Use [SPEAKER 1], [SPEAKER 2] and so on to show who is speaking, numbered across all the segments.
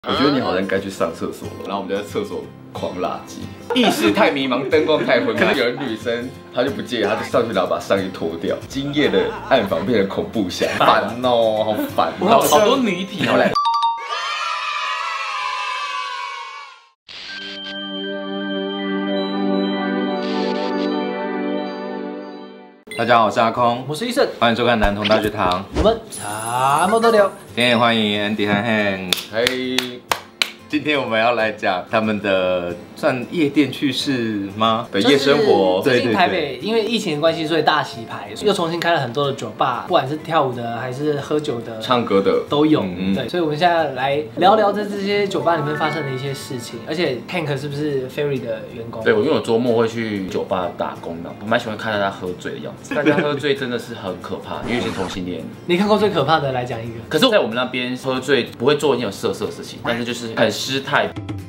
[SPEAKER 1] 我觉得你好像该去上厕所了，然后我们就在厕所狂拉鸡，意识太迷茫，灯光太昏，可能有人女生她就不介意，她就上去然后把上衣脱掉，今夜的暗房变成恐怖箱，烦哦，好烦，
[SPEAKER 2] 好多女体哦。
[SPEAKER 3] 大家好，我是阿空，
[SPEAKER 2] 我是医生，
[SPEAKER 3] 欢迎收看男童大学堂。
[SPEAKER 2] 我们什么都聊。
[SPEAKER 3] 今天也欢迎 Andy 和 Han。
[SPEAKER 1] 嘿，
[SPEAKER 3] 今天我们要来讲他们的算夜店趣事吗？
[SPEAKER 1] 的夜生活。
[SPEAKER 2] 最近台北因为疫情的关系，所以大洗牌，又重新开了很多的酒吧，不管是跳舞的还是喝酒的、
[SPEAKER 1] 唱歌的
[SPEAKER 2] 都有。对，所以我们现在来聊聊在这些酒吧里面发生的一些事情。而且 Hank 是不是 Ferry 的员工？
[SPEAKER 4] 对，因为我周末会去酒吧打工的，我蛮喜欢看大家喝醉的样子。大家喝醉真的是很可怕，因为是同性恋。
[SPEAKER 2] 你看过最可怕的来讲一个？
[SPEAKER 4] 可是在我们那边喝醉不会做一件色的事情，但是就是很失态。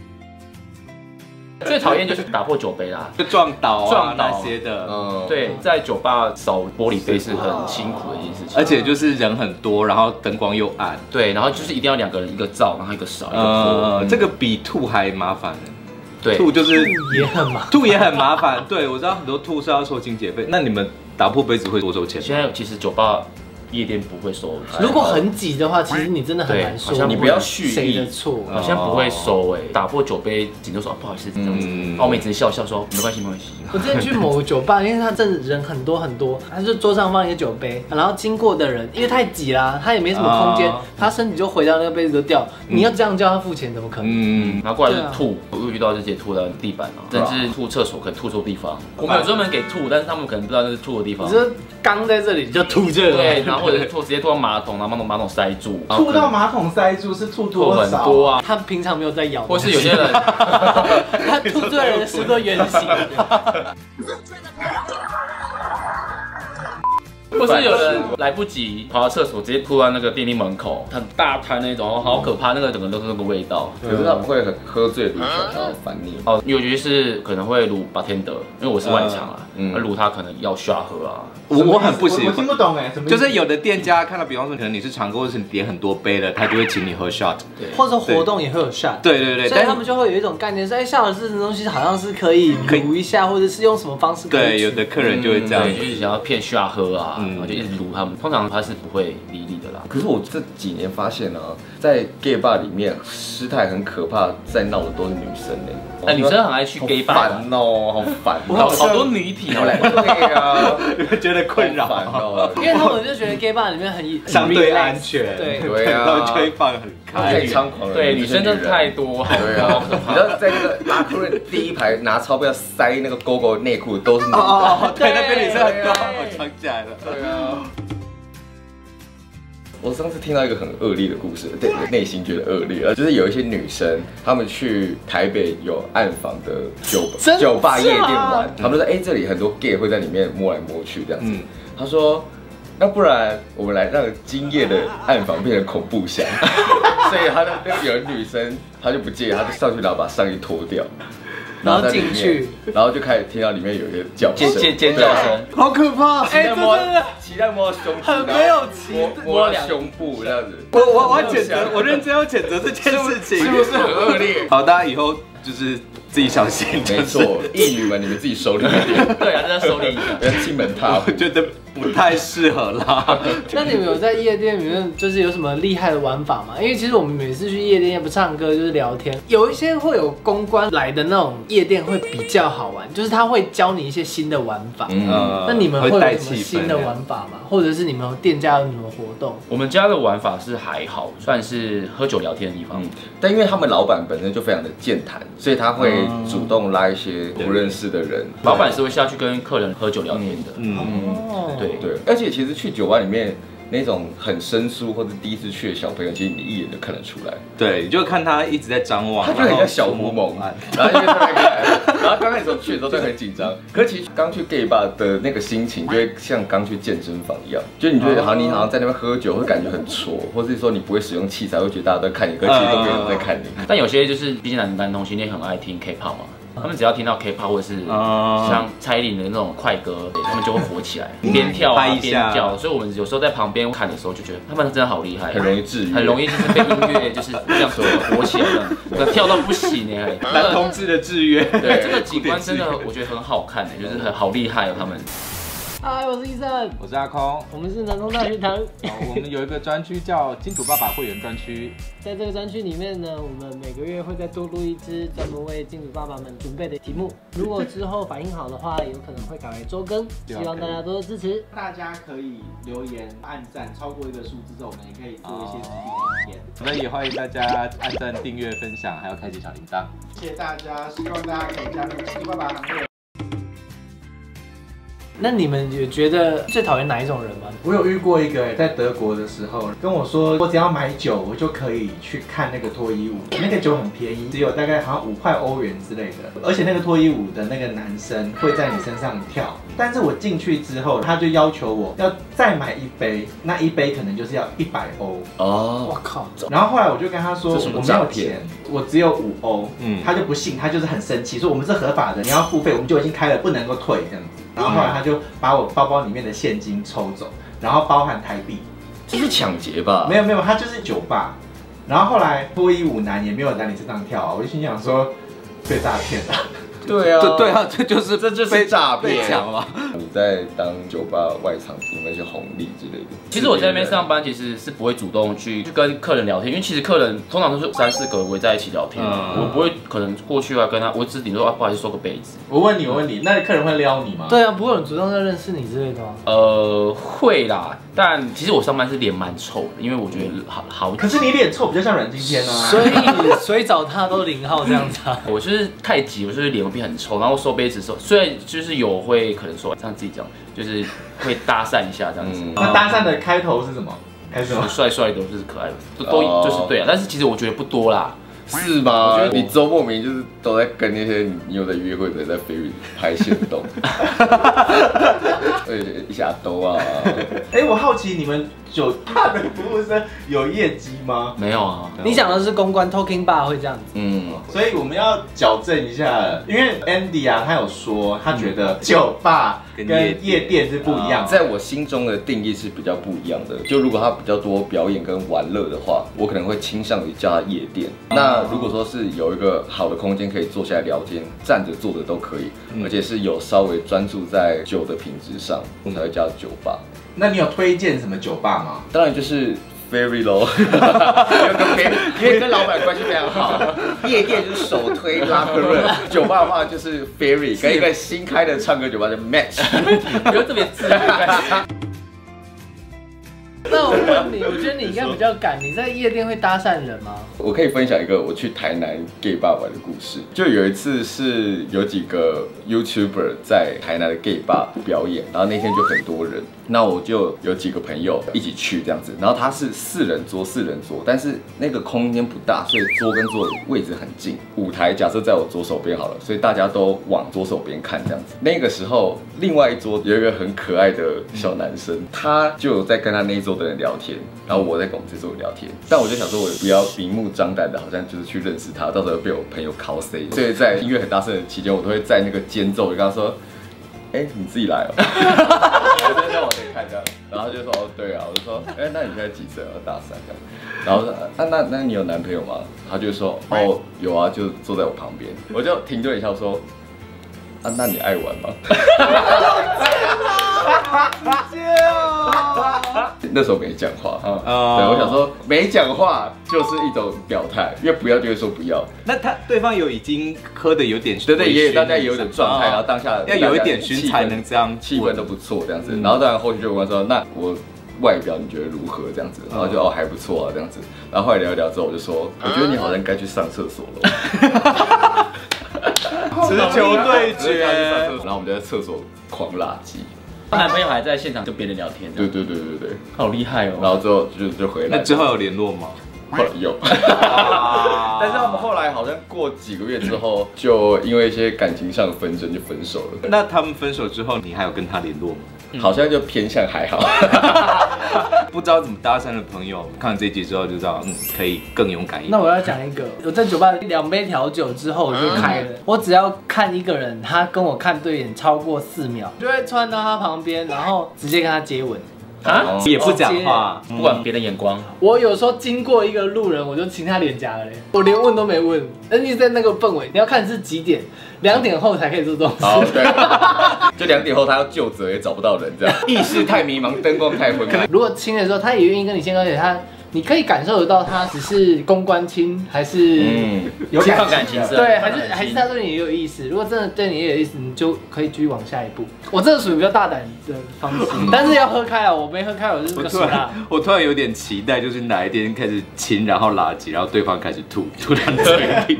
[SPEAKER 4] 最讨厌就是打破酒杯啦，
[SPEAKER 3] 就撞倒啊那些的。
[SPEAKER 4] 对，在酒吧扫玻璃杯是很辛苦的一件事情，
[SPEAKER 3] 而且就是人很多，然后灯光又暗。
[SPEAKER 4] 对，然后就是一定要两个人，一个照，然后一个扫，一个拖。
[SPEAKER 3] 这个比吐还麻烦。
[SPEAKER 4] 对，
[SPEAKER 3] 吐就是
[SPEAKER 2] 也很麻烦，
[SPEAKER 3] 吐也很麻烦。对，我知道很多吐是要收清洁费。那你们打破杯子会多收钱？
[SPEAKER 4] 现在其实酒吧夜店不会收，
[SPEAKER 2] 如果很挤的话，其实你真的很难说。
[SPEAKER 4] 好像
[SPEAKER 1] 你不要蓄意
[SPEAKER 2] 谁的错，
[SPEAKER 4] 好像不会收哎。打破酒杯，顶多说不好意思这样子，我们只是笑笑说没关系没关系。
[SPEAKER 2] 我之前去某个酒吧，因为他真的人很多很多，他就桌上放一个酒杯，然后经过的人因为太挤啦，他也没什么空间，他身体就回到那个杯子就掉。你要这样叫他付钱，怎么可能？
[SPEAKER 4] 然后过来就是吐，我有遇到直接吐到地板啊，甚至吐厕所可能吐错地方。我们有专门给吐，但是他们可能不知道那是吐的地方。
[SPEAKER 2] 你说刚在这里就吐这个，
[SPEAKER 4] 对，然后或者是吐直接吐到马桶，然后马桶塞住。
[SPEAKER 5] 吐到马桶塞住是吐多
[SPEAKER 4] 很
[SPEAKER 5] 少？
[SPEAKER 4] 多啊。
[SPEAKER 2] 他平常没有在咬，
[SPEAKER 4] 或是有些人，
[SPEAKER 2] 他吐出来的是个圆形。
[SPEAKER 4] 或是有人来不及跑到厕所，直接吐在那个便利门口，很大滩那种，好可怕，那个整个都是那个味道。
[SPEAKER 1] 可是他不会很喝醉撸然后烦你
[SPEAKER 4] 哦，有些是可能会撸bartender，因为我是外场啊，撸他可能要刷喝啊。
[SPEAKER 3] 我很不喜欢，
[SPEAKER 5] 我听不懂哎，什么？
[SPEAKER 3] 就是有的店家看到，比方说可能你是常客，或者是你点很多杯了，他就会请你喝 shot，
[SPEAKER 2] 或者活动也会有 shot。
[SPEAKER 3] 对对对，
[SPEAKER 2] 所以他们就会有一种概念，说哎，shot这种东西好像是可以撸一下，或者是用什么方式。
[SPEAKER 3] 对，有的客人就会这样，
[SPEAKER 4] 就是想要骗刷喝啊，然后就一直撸他们。通常他是不会理你的啦。
[SPEAKER 1] 可是我这几年发现啊，在 gay bar 里面失态很可怕，在闹的都是女生呢。
[SPEAKER 4] 女生很爱去 gay bar，
[SPEAKER 1] 烦哦，好烦，
[SPEAKER 4] 好多女体哦。
[SPEAKER 1] 对啊，
[SPEAKER 3] 你会觉得困扰，
[SPEAKER 2] 因为他们就觉得 gay bar 里面很
[SPEAKER 3] 相对安全，
[SPEAKER 2] 对
[SPEAKER 1] 啊，
[SPEAKER 3] 他们就会放很开，
[SPEAKER 1] 太猖狂了。
[SPEAKER 4] 对，女生真的太多，
[SPEAKER 1] 对啊，你知道在那个拉客人第一排拿钞票塞那个勾勾内裤都是女的，
[SPEAKER 3] 对，那边女生很多，我藏起来了。
[SPEAKER 1] 对啊。我上次听到一个很恶劣的故事，对，内心觉得恶劣，就是有一些女生，她们去台北有暗房的酒吧夜店玩，她们说，哎，这里很多 gay 会在里面摸来摸去这样子。她说，那不然我们来让今夜的暗房变成恐怖箱，所以她有女生，她就不介意，她就上去然后把上衣脱掉。
[SPEAKER 2] 然后进去，
[SPEAKER 1] 然后就开始听到里面有一些叫声，
[SPEAKER 4] 尖叫声，
[SPEAKER 2] 好可怕！
[SPEAKER 1] 哎，这真的，期待摸到胸部，
[SPEAKER 2] 很没有
[SPEAKER 1] 摸胸部这样子。
[SPEAKER 3] 我谴责，我认真要谴责这件事情，
[SPEAKER 1] 是不是很恶劣？
[SPEAKER 3] 好，大家以后就是自己小心。
[SPEAKER 1] 没错，义女们你们自己收敛一点。
[SPEAKER 4] 对啊，真的收敛一下，
[SPEAKER 1] 不要进门踏户，
[SPEAKER 3] 我觉得不太适合啦。
[SPEAKER 2] 那你们有在夜店里面就是有什么厉害的玩法吗？因为其实我们每次去夜店也不唱歌就是聊天，有一些会有公关来的那种夜店会比较好玩，就是他会教你一些新的玩法。那你们会有什么新的玩法吗？或者是你们店家有什么活动？
[SPEAKER 4] 我们家的玩法是还好，算是喝酒聊天的地方。
[SPEAKER 1] 但因为他们老板本身就非常的健谈，所以他会主动拉一些不认识的人。
[SPEAKER 4] 老板是会下去跟客人喝酒聊天的。对
[SPEAKER 1] 对，而且其实去酒吧里面那种很生疏或者第一次去的小朋友，其实你一眼就看得出来。
[SPEAKER 3] 对，你就看他一直在张望，
[SPEAKER 1] 他就很像小狐獴，然后因为他那个，然后刚开始去的时候就很紧张，可是其实刚去 gay bar 的那个心情，就会像刚去健身房一样，就你觉得好像你好像在那边喝酒，会感觉很挫，或是说你不会使用器材，会觉得大家都在看你，可是其实都没有人在看你。
[SPEAKER 4] 但有些就是毕竟男同性恋很爱听 K-pop 嘛。 他们只要听到 K-pop 或者是像蔡依林的那种快歌，他们就会火起来，边跳啊边叫。所以我们有时候在旁边看的时候就觉得他们真的好厉害，
[SPEAKER 1] 很容易治愈，
[SPEAKER 4] 很容易就是被音乐就是这样子火起来的，跳到不行哎。
[SPEAKER 3] 男同志的制约，
[SPEAKER 4] 对这个景观真的我觉得很好看，就是很好厉害哦他们。
[SPEAKER 2] 嗨，我是医生，
[SPEAKER 5] 我是阿空，
[SPEAKER 2] 我们是南通大学堂。
[SPEAKER 5] 我们有一个专区叫金主爸爸会员专区，
[SPEAKER 2] 在这个专区里面呢，我们每个月会再多录一支专门为金主爸爸们准备的题目。如果之后反应好的话，有可能会改为周更，希望大家多多支持。
[SPEAKER 5] 大家可以留言、按赞，超过一个数字之后，我们也可以做一些实际的影片。那也欢迎大家按赞、订阅、分享，还要开启小铃铛。谢谢大家，希望大家可以加入金主爸爸行列。
[SPEAKER 2] 那你们有觉得最讨厌哪一种人吗？
[SPEAKER 5] 我有遇过一个在德国的时候跟我说，我只要买酒，我就可以去看那个脱衣舞。那个酒很便宜，只有大概好像5块欧元之类的，而且那个脱衣舞的那个男生会在你身上跳。但是我进去之后，他就要求我要再买一杯，那一杯可能就是要100欧。
[SPEAKER 1] 哦，
[SPEAKER 2] 我靠！
[SPEAKER 5] 然后后来我就跟他说，我没有钱，我只有5欧。他就不信，他就是很生气，说我们是合法的，你要付费，我们就已经开了，不能够退这样子。然后后来他就把我包包里面的现金抽走，然后包含台币。
[SPEAKER 1] 这是抢劫吧？
[SPEAKER 5] 没有，他就是酒吧。然后后来脱衣舞男也没有在你身上跳啊，我就心想说被诈骗了。
[SPEAKER 1] 对啊，
[SPEAKER 3] 对啊，这就是
[SPEAKER 1] 诈骗
[SPEAKER 3] 被抢嘛。
[SPEAKER 1] 你在当酒吧外场有那些红利之类的。
[SPEAKER 4] 其实我在那边上班，其实是不会主动去跟客人聊天，因为其实客人通常都是3、4个围在一起聊天，我不会可能过去啊跟他，我只顶多不好意思收个杯子。
[SPEAKER 5] 我问你，那客人会撩你吗？
[SPEAKER 2] 对啊，不会有人主动在认识你之类的吗？
[SPEAKER 4] 会啦，但其实我上班是脸蛮臭的，因为我觉得好。
[SPEAKER 5] 可是你脸臭比较像阮经天啊，
[SPEAKER 2] 所以水找他都0号这样子啊。
[SPEAKER 4] 我就是太急，我就是脸会变很臭，然后收杯子的时候，虽然就是有会可能说这样自己讲，就是会搭讪一下这样子。
[SPEAKER 5] 那搭讪的开头是什么？开始吗？
[SPEAKER 4] 帅帅的，就是可爱的，都就是对啊。但是其实我觉得不多啦。
[SPEAKER 1] 是吗？我觉得你周末明就是都在跟那些你有在约会的人在菲律宾拍线动，一下兜啊。
[SPEAKER 5] 我好奇你们酒吧的服务生有业绩吗？
[SPEAKER 4] 没有啊。
[SPEAKER 2] 你讲的是公关 Talking Bar 会这样子。
[SPEAKER 5] 所以我们要矫正一下，因为 Andy 啊，他有说他觉得酒吧跟夜店是不一样的。
[SPEAKER 1] 在我心中的定义是比较不一样的。就如果他比较多表演跟玩乐的话，我可能会倾向于叫他夜店。那如果说是有一个好的空间可以坐下来聊天，站着坐着都可以，而且是有稍微专注在酒的品质上，我才会叫酒吧。
[SPEAKER 5] 那你有推荐什么酒吧吗？
[SPEAKER 1] 当然就是 Ferry 咯，因为跟老板关系非常好。夜店就是首推拉克润，酒吧的话就是 Ferry， 跟一个新开的唱歌酒吧叫 Match，
[SPEAKER 4] 不要特别自然。
[SPEAKER 2] 那我问你，我觉得你应该比较敢，你在夜店会搭讪人吗？
[SPEAKER 1] 我可以分享一个我去台南 gay bar 玩的故事。就有一次是有几个 YouTuber 在台南的 gay bar 表演，然后那天就很多人，那我就有几个朋友一起去这样子。然后他是4人桌，但是那个空间不大，所以桌跟桌的位置很近。舞台假设在我左手边好了，所以大家都往左手边看这样子。那个时候，另外一桌有一个很可爱的小男生，他就有在跟他那一桌的人聊天，然后我在跟我们这桌聊天，但我就想说，我不要明目张胆的，好像就是去认识他，到时候被我朋友 cos。所以在音乐很大声的期间，我都会在那个间奏，我就跟他说：“你自己来哦。”我就在往前看这样，然后他就说：“哦，对啊。”我就说：“那你现在几岁？”我大3这样。然后说：“那你有男朋友吗？”他就说：“哦，有啊，就坐在我旁边。”我就停顿一下说：“那你爱玩吗？”那时候没讲话，对，我想说没讲话就是一种表态，因为不要就会说不要。
[SPEAKER 3] 那对方已经喝的有点，
[SPEAKER 1] 对，也大家也有点状态，然后当下
[SPEAKER 3] 要有一点熏才能这样，
[SPEAKER 1] 气氛都不错这样子。然后当然后续就问说，那我外表你觉得如何这样子？然后就还不错啊这样子。然后后来聊一聊之后，我就说，我觉得你好像该去上厕所了。
[SPEAKER 3] 直球对决，
[SPEAKER 1] 然后我们就在厕所狂拉鸡。
[SPEAKER 4] 她男朋友还在现场跟别人聊天，
[SPEAKER 1] 对，
[SPEAKER 4] 好厉害哦。
[SPEAKER 1] 然后之后就回来。
[SPEAKER 3] 那之后有联络吗？
[SPEAKER 1] 后来有，但是他们后来好像过几个月之后，就因为一些感情上的纷争就分手了。
[SPEAKER 3] 那他们分手之后，你还有跟他联络吗？
[SPEAKER 1] 好像就偏向还好。
[SPEAKER 3] 不知道怎么搭讪的朋友，看完这一集之后就知道，可以更勇敢一点。
[SPEAKER 2] 那我要讲一个，我在酒吧2杯调酒之后我就开了，我只要看一个人，他跟我看对眼超过4秒，就会窜到他旁边，然后直接跟他接吻。
[SPEAKER 4] 啊，
[SPEAKER 3] 也不讲话，
[SPEAKER 4] 不管别人眼光。
[SPEAKER 2] 我有时候经过一个路人，我就亲他脸颊了嘞，我连问都没问。而且在那个氛围，你要看是几点，2点后才可以做这种事。
[SPEAKER 1] 哦，对，就2点后他要就责也找不到人，这样意识太迷茫，灯光太昏暗。
[SPEAKER 2] 如果亲的时候，他也愿意跟你亲，而且你可以感受得到他只是公关亲，还是
[SPEAKER 5] 有
[SPEAKER 4] 放感情色，
[SPEAKER 2] 对，还是他对你也有意思。如果真的对你也有意思，你就可以继续往下一步。我这个属于比较大胆的方式，但是要喝开啊！我没喝开，我就是个熟啦。
[SPEAKER 3] 我突然有点期待，就是哪一天开始亲，然后拉鸡，然后对方开始吐在嘴里。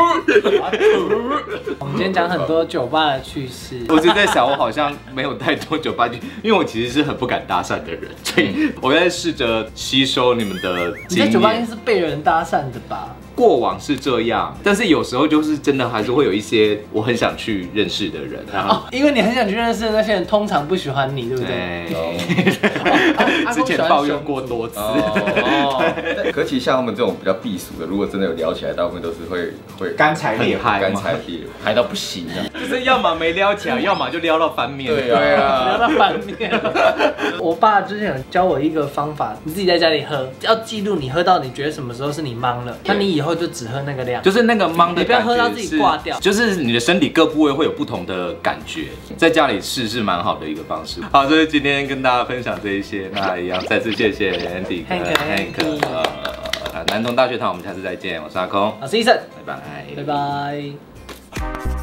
[SPEAKER 2] 我们今天讲很多酒吧的趣事。
[SPEAKER 3] 我就在想，我好像没有太多酒吧去，因为我其实是很不敢搭讪的人，所以我在试着吸收你们的经验。
[SPEAKER 2] 你在酒吧应该是被人搭讪的吧？
[SPEAKER 3] 过往是这样，但是有时候就是真的还是会有一些我很想去认识的人，然后
[SPEAKER 2] 因为你很想去认识的那些人，通常不喜欢你，对不对？
[SPEAKER 3] 之前抱怨过多次。
[SPEAKER 1] 可其实像他们这种比较避俗的，如果真的有聊起来，大部分都是会
[SPEAKER 5] 干柴烈火，
[SPEAKER 1] 干柴烈火，
[SPEAKER 4] 嗨到不行这样。
[SPEAKER 3] 就是要么没撩起来，要么就撩到翻面。
[SPEAKER 1] 对啊，
[SPEAKER 2] 聊到反面。我爸之前有教我一个方法，你自己在家里喝，要记录你喝到你觉得什么时候是你懵了，那你以后就只喝那个量，
[SPEAKER 3] 就是那个懵的感觉，
[SPEAKER 2] 你不要喝到自己挂掉，
[SPEAKER 3] 就是你的身体各部位会有不同的感觉，在家里试是蛮好的一个方式。好，这是今天跟大家分享这一些，那一样再次谢谢 Andy 跟 Hank。南同大学堂，我们下次再见，我是阿空，
[SPEAKER 2] 我是医生，
[SPEAKER 3] 拜拜，
[SPEAKER 2] 拜拜。